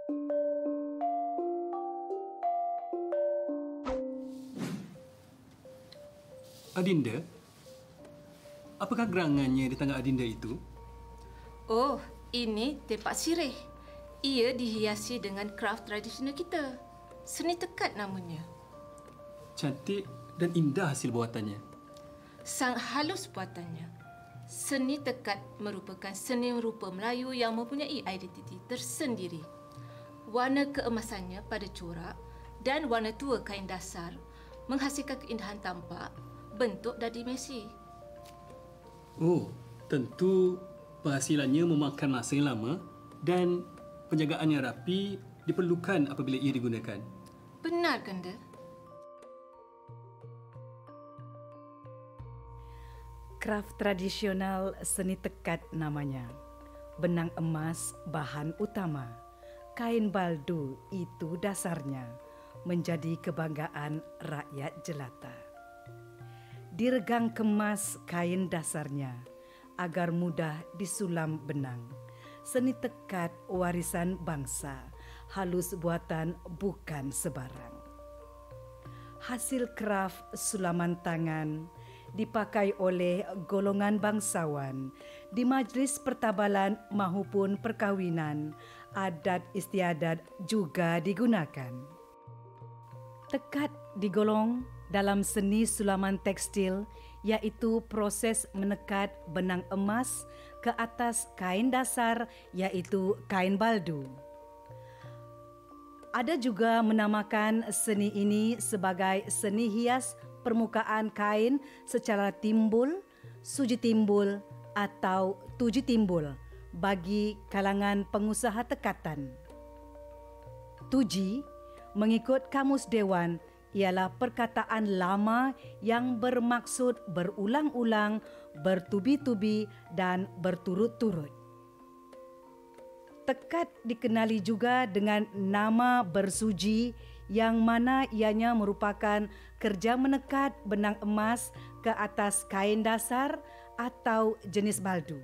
Adinda, apakah gerangannya di tangan Adinda itu? Oh, ini tepak sirih. Ia dihiasi dengan kraft tradisional kita. Seni tekat namanya. Cantik dan indah hasil buatannya. Sang halus buatannya. Seni tekat merupakan seni rupa Melayu yang mempunyai identiti tersendiri. Warna keemasannya pada corak dan warna tua kain dasar menghasilkan keindahan tampak, bentuk dan dimensi. Oh, tentu penghasilannya memakan masa yang lama dan penjagaan yang rapi diperlukan apabila ia digunakan. Benar, Kanda? Kraft tradisional seni tekat namanya. Benang emas bahan utama. Kain baldu itu dasarnya. Menjadi kebanggaan rakyat jelata. Diregang kemas kain dasarnya agar mudah disulam benang. Seni tekat warisan bangsa, halus buatan bukan sebarang. Hasil kraft sulaman tangan dipakai oleh golongan bangsawan di majlis pertabalan maupun perkahwinan, adat istiadat juga digunakan. Tekat digolong dalam seni sulaman tekstil, iaitu proses menekat benang emas ke atas kain dasar, iaitu kain baldu. Ada juga menamakan seni ini sebagai seni hias permukaan kain secara timbul, suji timbul atau tuji timbul bagi kalangan pengusaha tekatan. Tuji, mengikut Kamus Dewan, ialah perkataan lama yang bermaksud berulang-ulang, bertubi-tubi dan berturut-turut. Tekat dikenali juga dengan nama bersuji, yang mana ianya merupakan kerja menekat benang emas ke atas kain dasar atau jenis baldu.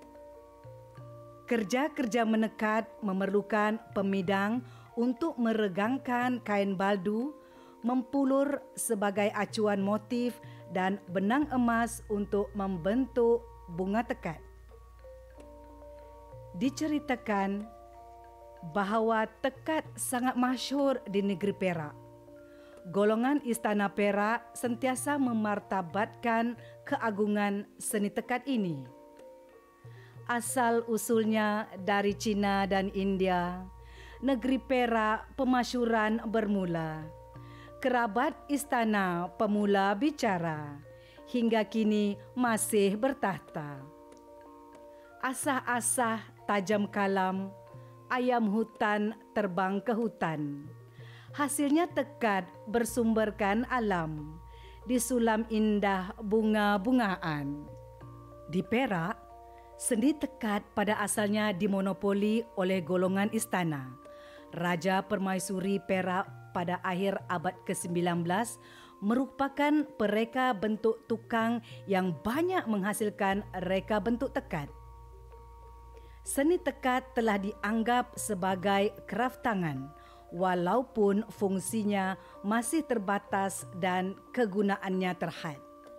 Kerja-kerja menekat memerlukan pemidang untuk meregangkan kain baldu, mempulur sebagai acuan motif dan benang emas untuk membentuk bunga tekat. Diceritakan bahawa tekat sangat masyhur di negeri Perak. Golongan Istana Perak sentiasa memartabatkan keagungan seni tekat ini. Asal usulnya dari Cina dan India, negeri Perak pemasyhuran bermula. Kerabat istana pemula bicara, hingga kini masih bertahta. Asah-asah tajam kalam, ayam hutan terbang ke hutan. Hasilnya tekat bersumberkan alam, disulam indah bunga-bungaan. Di Perak, seni tekat pada asalnya dimonopoli oleh golongan istana. Raja Permaisuri Perak pada akhir abad ke-19 merupakan pereka bentuk tukang yang banyak menghasilkan reka bentuk tekat. Seni tekat telah dianggap sebagai kraft tangan, walaupun fungsinya masih terbatas dan kegunaannya terhad.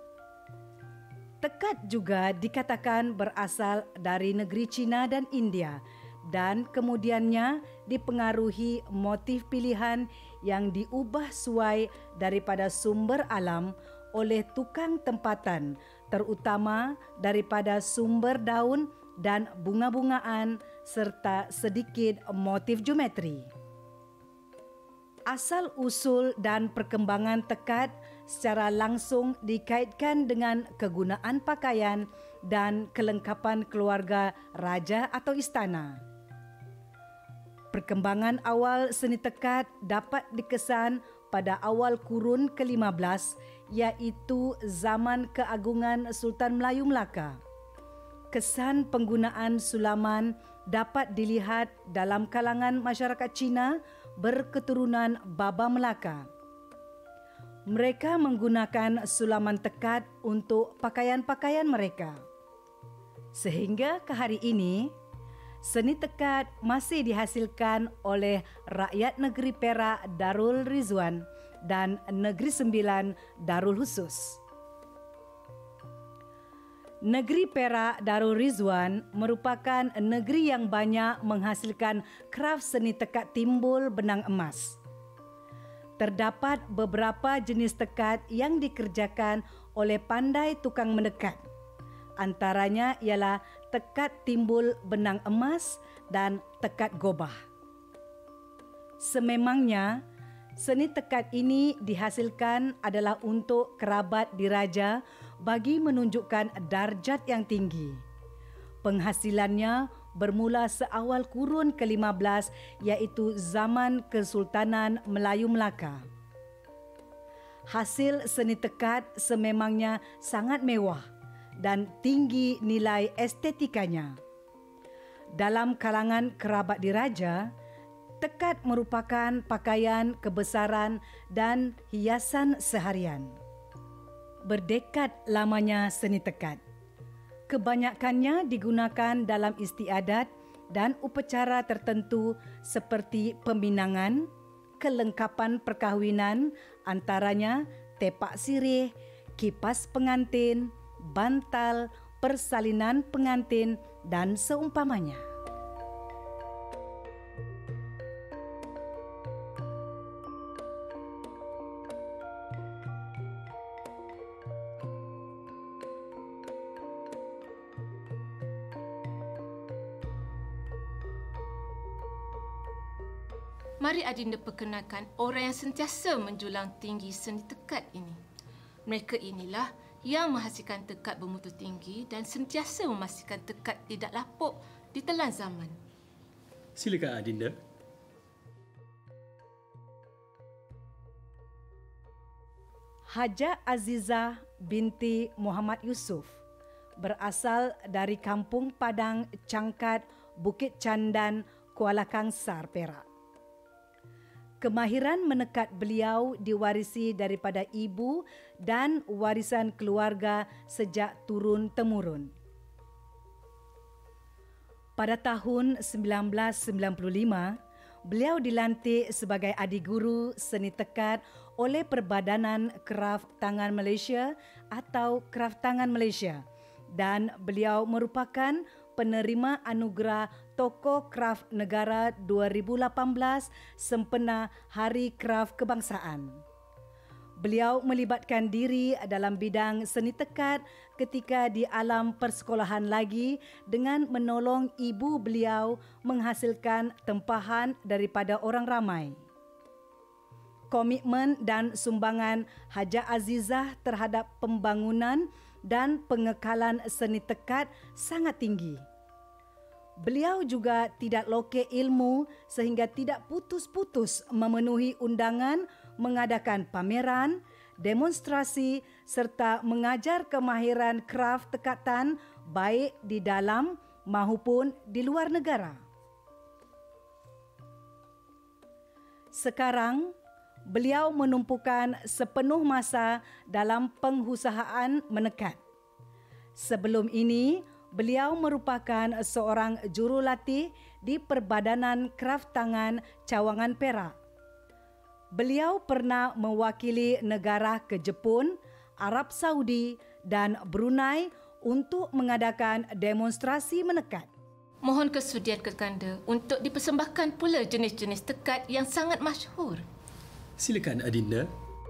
Tekat juga dikatakan berasal dari negeri Cina dan India, dan kemudiannya dipengaruhi motif pilihan yang diubah suai daripada sumber alam oleh tukang tempatan, terutama daripada sumber daun dan bunga-bungaan serta sedikit motif geometri. Asal-usul dan perkembangan tekat secara langsung dikaitkan dengan kegunaan pakaian dan kelengkapan keluarga raja atau istana. Perkembangan awal seni tekat dapat dikesan pada awal kurun ke-15, iaitu zaman keagungan Sultan Melayu Melaka. Kesan penggunaan sulaman dapat dilihat dalam kalangan masyarakat Cina berketurunan Baba Melaka. Mereka menggunakan sulaman tekat untuk pakaian-pakaian mereka. Sehingga ke hari ini, Seni tekad masih dihasilkan oleh rakyat negeri Perak Darul Rizwan dan Negeri Sembilan Darul Khusus. Negeri Perak Darul Rizwan merupakan negeri yang banyak menghasilkan kraf seni tekad timbul benang emas. Terdapat beberapa jenis tekad yang dikerjakan oleh pandai tukang mendekat. Antaranya ialah tekad timbul benang emas dan tekad gobah. Sememangnya, seni tekad ini dihasilkan adalah untuk kerabat diraja bagi menunjukkan darjat yang tinggi. Penghasilannya bermula seawal kurun ke-15 iaitu zaman Kesultanan Melayu Melaka. Hasil seni tekad sememangnya sangat mewah dan tinggi nilai estetikanya. Dalam kalangan kerabat diraja, tekad merupakan pakaian kebesaran dan hiasan seharian. Berdekad lamanya seni tekad. Kebanyakannya digunakan dalam istiadat dan upacara tertentu seperti peminangan, kelengkapan perkahwinan, antaranya tepak sirih, kipas pengantin, bantal, persalinan pengantin dan seumpamanya. Mari Adinda perkenalkan orang yang sentiasa menjulang tinggi seni tekad ini. Mereka inilah yang menghasilkan tekad bermutu tinggi dan sentiasa memastikan tekad tidak lapuk di telan zaman. Silakan Adinda. Haja Azizah binti Muhammad Yusuf berasal dari Kampung Padang Cangkat, Bukit Candan, Kuala Kangsar, Perak. Kemahiran menekat beliau diwarisi daripada ibu dan warisan keluarga sejak turun-temurun. Pada tahun 1995, beliau dilantik sebagai adiguru seni tekad oleh Perbadanan Kraf Tangan Malaysia atau Kraf Tangan Malaysia dan beliau merupakan penerima anugerah Tokoh Kraf Negara 2018 sempena Hari Kraf Kebangsaan. Beliau melibatkan diri dalam bidang seni tekad ketika di alam persekolahan lagi dengan menolong ibu beliau menghasilkan tempahan daripada orang ramai. Komitmen dan sumbangan Haja Azizah terhadap pembangunan dan pengekalan seni tekad sangat tinggi. Beliau juga tidak lokek ilmu sehingga tidak putus-putus memenuhi undangan mengadakan pameran, demonstrasi serta mengajar kemahiran kraf tekatan baik di dalam maupun di luar negara. Sekarang, beliau menumpukan sepenuh masa dalam pengusahaan menekat. Sebelum ini, beliau merupakan seorang jurulatih di Perbadanan Kraf Tangan Cawangan Perak. Beliau pernah mewakili negara ke Jepun, Arab Saudi dan Brunei untuk mengadakan demonstrasi menekat. Mohon kesudian Kekanda untuk dipersembahkan pula jenis-jenis tekad yang sangat masyhur. Silakan Adinda.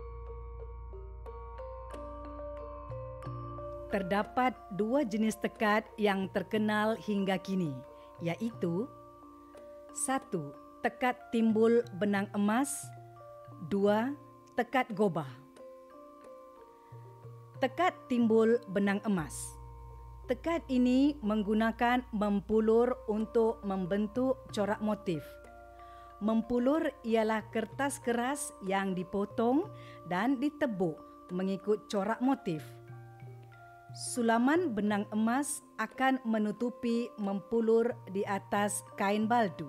Terdapat dua jenis tekad yang terkenal hingga kini, iaitu 1. Tekad timbul benang emas. 2. Tekad gobah. Tekad timbul benang emas. Tekad ini menggunakan mempulur untuk membentuk corak motif. Mempulur ialah kertas keras yang dipotong dan ditebuk mengikut corak motif. Sulaman benang emas akan menutupi mempulur di atas kain baldu.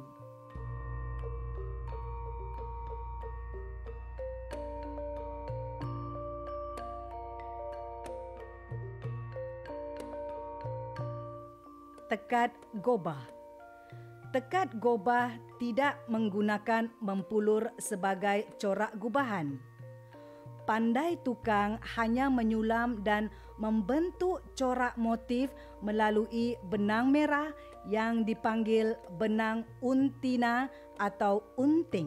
Tekad gobah. Tekad gobah tidak menggunakan mempulur sebagai corak gubahan. Pandai tukang hanya menyulam dan membentuk corak motif melalui benang merah yang dipanggil benang untina atau unting.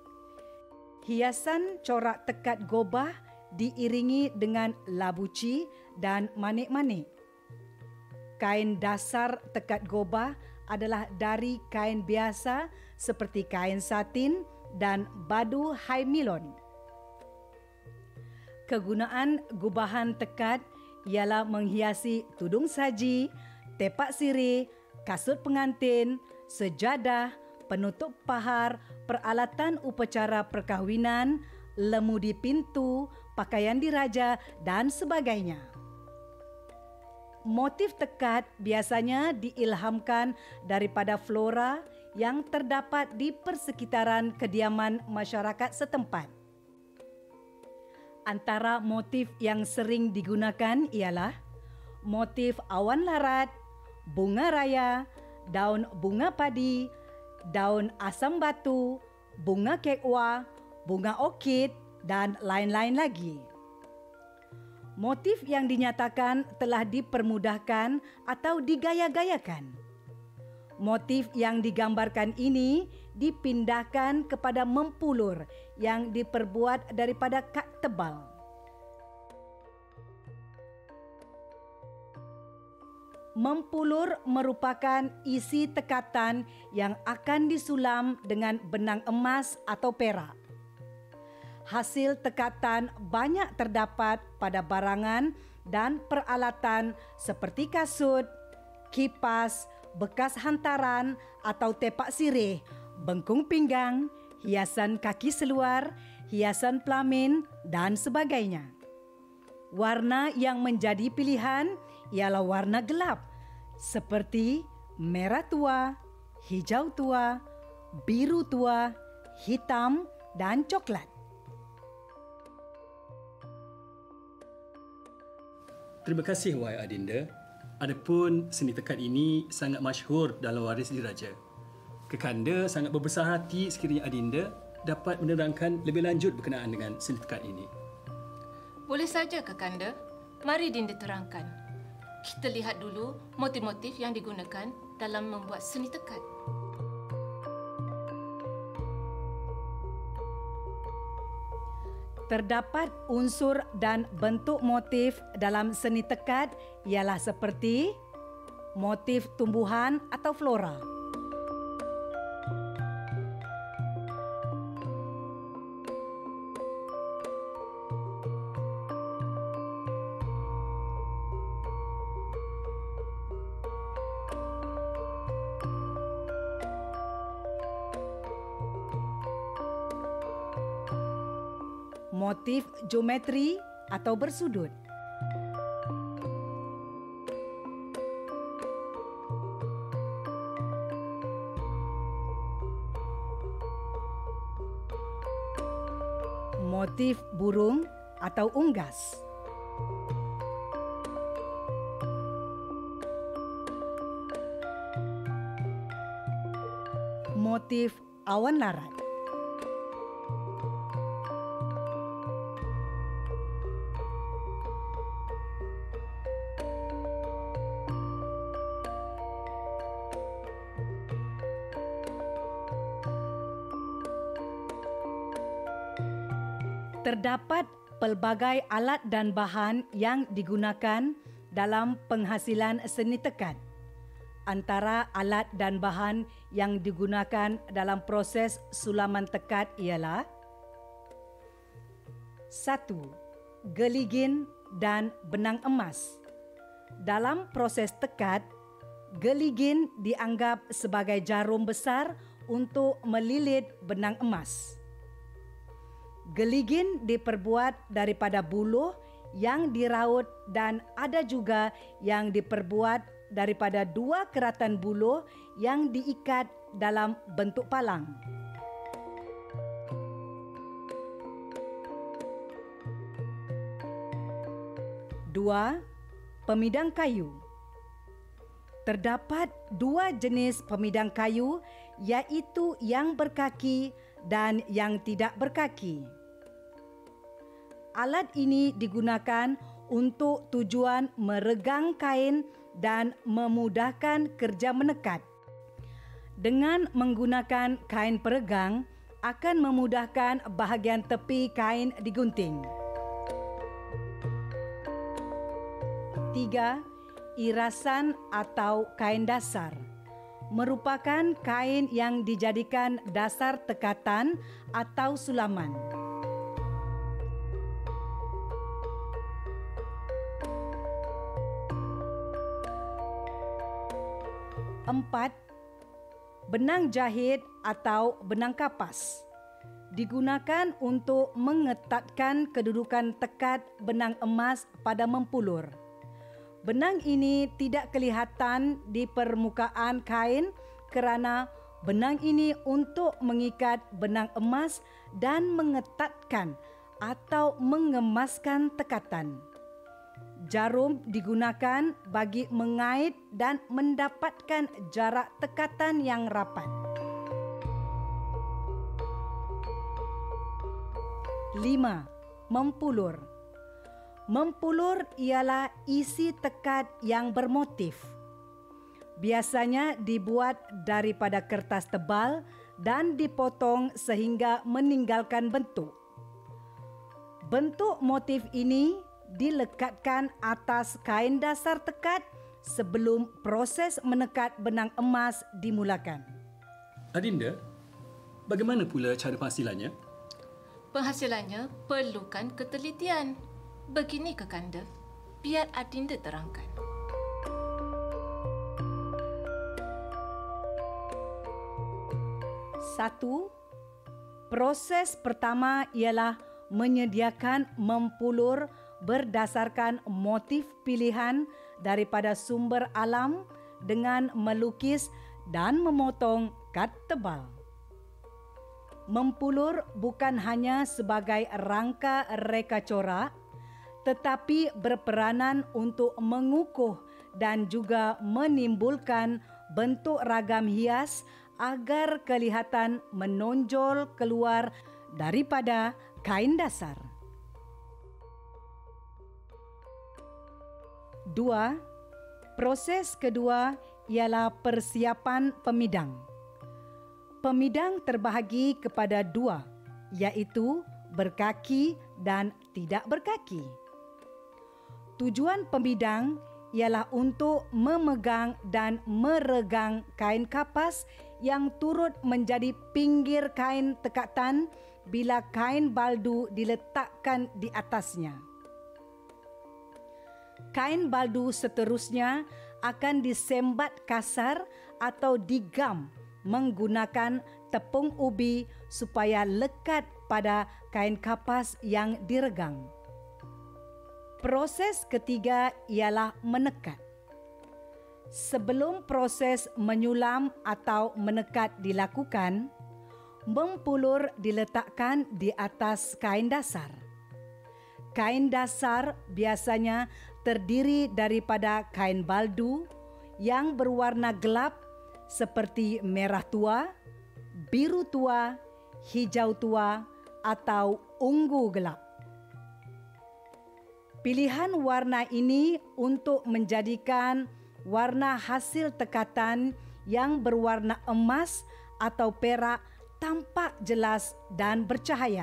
Hiasan corak tekad gobah diiringi dengan labuci dan manik-manik. Kain dasar tekad gobah adalah dari kain biasa seperti kain satin dan badu haimilon. Kegunaan gubahan tekad ialah menghiasi tudung saji, tepak sirih, kasut pengantin, sejadah, penutup pahar, peralatan upacara perkahwinan, lemudi pintu, pakaian diraja dan sebagainya. Motif tekad biasanya diilhamkan daripada flora yang terdapat di persekitaran kediaman masyarakat setempat. Antara motif yang sering digunakan ialah motif awan larat, bunga raya, daun bunga padi, daun asam batu, bunga kekwa, bunga orkid dan lain-lain lagi. Motif yang dinyatakan telah dipermudahkan atau digaya-gayakan. Motif yang digambarkan ini dipindahkan kepada mempulur yang diperbuat daripada kad tebal. Mempulur merupakan isi tekatan yang akan disulam dengan benang emas atau perak. Hasil tekatan banyak terdapat pada barangan dan peralatan seperti kasut, kipas, bekas hantaran atau tepak sirih, bengkung pinggang, hiasan kaki seluar, hiasan pelamin dan sebagainya. Warna yang menjadi pilihan ialah warna gelap seperti merah tua, hijau tua, biru tua, hitam dan coklat. Terima kasih Wahai Adinda. Adapun seni tekad ini sangat masyhur dalam waris diraja. Kekanda sangat berbesar hati sekiranya Adinda dapat menerangkan lebih lanjut berkenaan dengan seni tekad ini. Boleh saja Kekanda. Mari Dinda terangkan. Kita lihat dulu motif-motif yang digunakan dalam membuat seni tekad. Terdapat unsur dan bentuk motif dalam seni tekad ialah seperti motif tumbuhan atau flora. Motif geometri atau bersudut. Motif burung atau unggas. Motif awan larat. Terdapat pelbagai alat dan bahan yang digunakan dalam penghasilan seni tekad. Antara alat dan bahan yang digunakan dalam proses sulaman tekad ialah 1. Geligin dan benang emas. Dalam proses tekad, geligin dianggap sebagai jarum besar untuk melilit benang emas. Geligin diperbuat daripada buluh yang diraut dan ada juga yang diperbuat daripada dua keratan buluh yang diikat dalam bentuk palang. 2. Pemidang kayu. terdapat dua jenis pemidang kayu, iaitu yang berkaki dan yang tidak berkaki. Alat ini digunakan untuk tujuan meregang kain dan memudahkan kerja menekat. Dengan menggunakan kain peregang, akan memudahkan bahagian tepi kain digunting. 3. Irasan atau kain dasar merupakan kain yang dijadikan dasar tekatan atau sulaman. 4. Benang jahit atau benang kapas digunakan untuk mengetatkan kedudukan tekat benang emas pada mempulur. Benang ini tidak kelihatan di permukaan kain kerana benang ini untuk mengikat benang emas dan mengetatkan atau mengemaskan tekatan. Jarum digunakan bagi mengait dan mendapatkan jarak tekatan yang rapat. 5. Mempulur. Mempulur ialah isi tekat yang bermotif. Biasanya dibuat daripada kertas tebal dan dipotong sehingga meninggalkan bentuk. Bentuk motif ini dilekatkan atas kain dasar tekat sebelum proses menekat benang emas dimulakan. Adinda, bagaimana pula cara penghasilannya? Penghasilannya perlukan ketelitian. Begini Kekanda, biar Adinda terangkan. Satu, proses pertama ialah menyediakan mempulur berdasarkan motif pilihan daripada sumber alam dengan melukis dan memotong kad tebal. Mempulur bukan hanya sebagai rangka reka corak, tetapi berperanan untuk mengukuh dan juga menimbulkan bentuk ragam hias agar kelihatan menonjol keluar daripada kain dasar. 2. Proses kedua ialah persiapan pemidang. Pemidang terbahagi kepada dua, iaitu berkaki dan tidak berkaki. Tujuan pemidang ialah untuk memegang dan meregang kain kapas yang turut menjadi pinggir kain tekatan bila kain baldu diletakkan di atasnya. Kain baldu seterusnya akan disembat kasar atau digam menggunakan tepung ubi supaya lekat pada kain kapas yang diregang. Proses ketiga ialah menekat. Sebelum proses menyulam atau menekat dilakukan, mempulur diletakkan di atas kain dasar. Kain dasar biasanya terdiri daripada kain baldu yang berwarna gelap seperti merah tua, biru tua, hijau tua atau ungu gelap. Pilihan warna ini untuk menjadikan warna hasil tekatan yang berwarna emas atau perak tampak jelas dan bercahaya.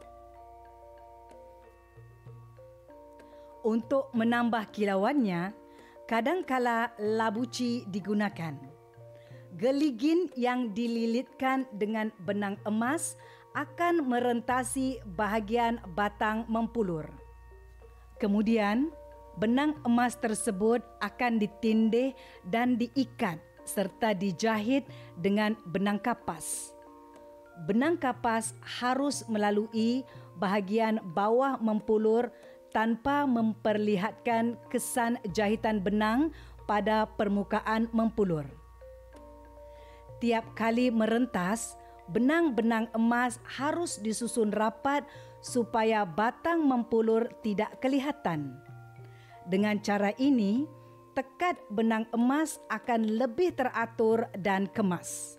Untuk menambah kilauannya, kadangkala labuci digunakan. Geligin yang dililitkan dengan benang emas akan merentasi bahagian batang mempulur. Kemudian, benang emas tersebut akan ditindih dan diikat serta dijahit dengan benang kapas. Benang kapas harus melalui bahagian bawah mempulur tanpa memperlihatkan kesan jahitan benang pada permukaan mempulur. Tiap kali merentas, benang-benang emas harus disusun rapat supaya batang mempulur tidak kelihatan. Dengan cara ini, tekad benang emas akan lebih teratur dan kemas.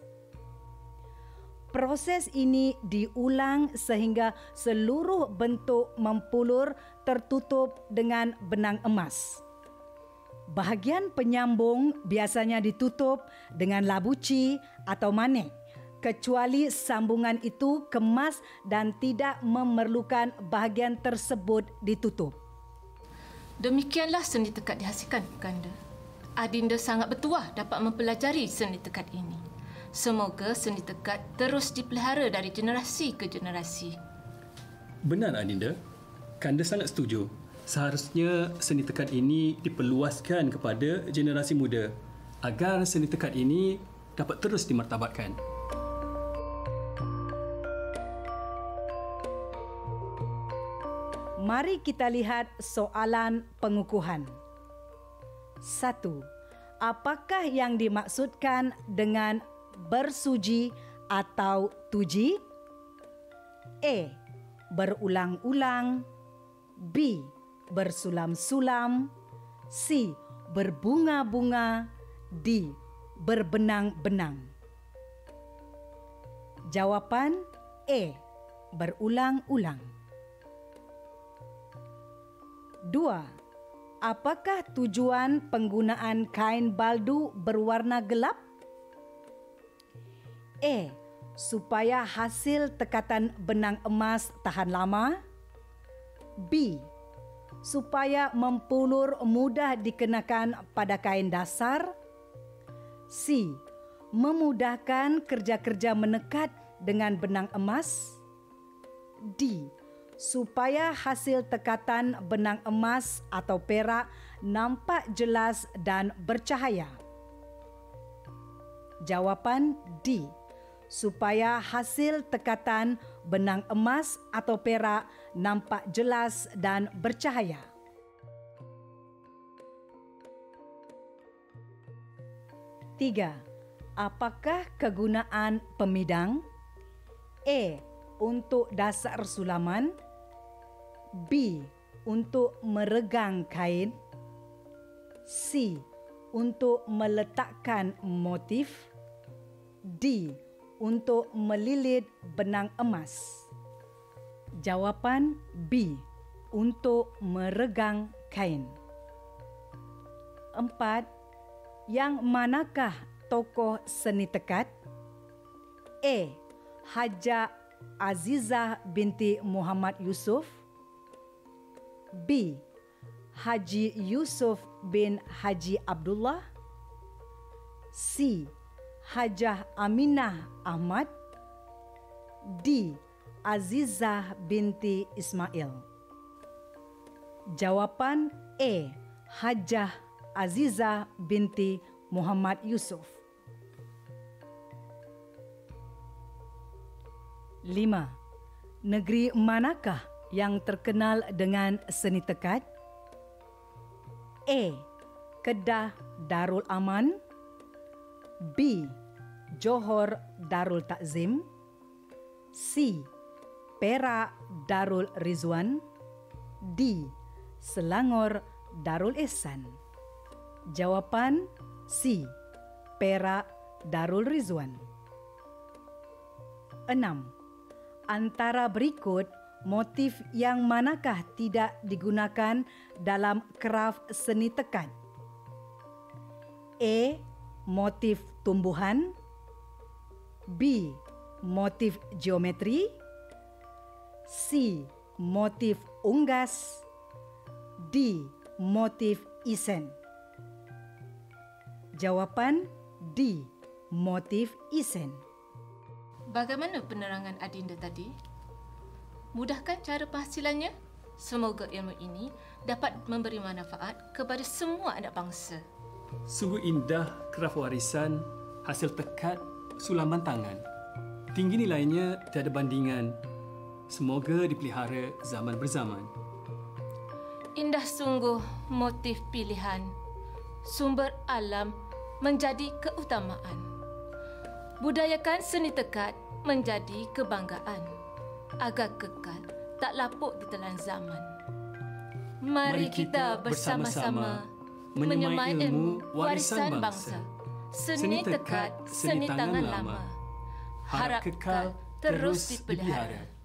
Proses ini diulang sehingga seluruh bentuk mempulur tertutup dengan benang emas. Bahagian penyambung biasanya ditutup dengan labuci atau manik, kecuali sambungan itu kemas dan tidak memerlukan bahagian tersebut ditutup. Demikianlah seni tekad dihasilkan, Kanda. Adinda sangat bertuah dapat mempelajari seni tekad ini. Semoga seni tekad terus dipelihara dari generasi ke generasi. Benar, Adinda. Kanda sangat setuju. Seharusnya seni tekad ini diperluaskan kepada generasi muda agar seni tekad ini dapat terus dimartabatkan. Mari kita lihat soalan pengukuhan. 1. Apakah yang dimaksudkan dengan bersuji atau tuji? A. Berulang-ulang. B. Bersulam-sulam. C. Berbunga-bunga. D. Berbenang-benang. Jawapan A. Berulang-ulang. 2. Apakah tujuan penggunaan kain baldu berwarna gelap? A. Supaya hasil tekatan benang emas tahan lama. B. Supaya mempulur mudah dikenakan pada kain dasar. C. Memudahkan kerja-kerja menekat dengan benang emas. D. Supaya hasil tekatan benang emas atau perak nampak jelas dan bercahaya. Jawapan D. Supaya hasil tekatan benang emas atau perak nampak jelas dan bercahaya. 3. Apakah kegunaan pemidang? A. Untuk dasar sulaman. B. Untuk meregang kain. C. Untuk meletakkan motif. D. Untuk melilit benang emas. Jawapan B. Untuk meregang kain. 4. Yang manakah tokoh seni tekad? A. Hajah Azizah binti Muhammad Yusuf. B. Haji Yusuf bin Haji Abdullah. C. Hajah Aminah Ahmad. D. Azizah binti Ismail. Jawapan A. Hajah Azizah binti Muhammad Yusuf. 5. Negeri manakah yang terkenal dengan seni tekad? A. Kedah Darul Aman. B. Johor Darul Takzim. C. Perak Darul Rizwan. D. Selangor Darul Ihsan. Jawapan C. Perak Darul Rizwan. 6. Antara berikut motif yang manakah tidak digunakan dalam kraf seni tekad? A. Motif tumbuhan. B. Motif geometri. C. Motif unggas. D. Motif isen. Jawapan D. Motif isen. Bagaimana penerangan Adinda tadi? Mudahkan cara penghasilannya? Semoga ilmu ini dapat memberi manfaat kepada semua anak bangsa. Sungguh indah kraf warisan hasil tekad sulaman tangan. Tinggi nilainya tiada bandingan. Semoga dipelihara zaman berzaman. Indah sungguh motif pilihan. Sumber alam menjadi keutamaan. Budayakan seni tekad menjadi kebanggaan agar kekal tak lapuk di telan zaman. Mari kita bersama-sama menyemai ilmu warisan bangsa. Seni tekad, seni tangan lama. Harap kekal terus dipelihara.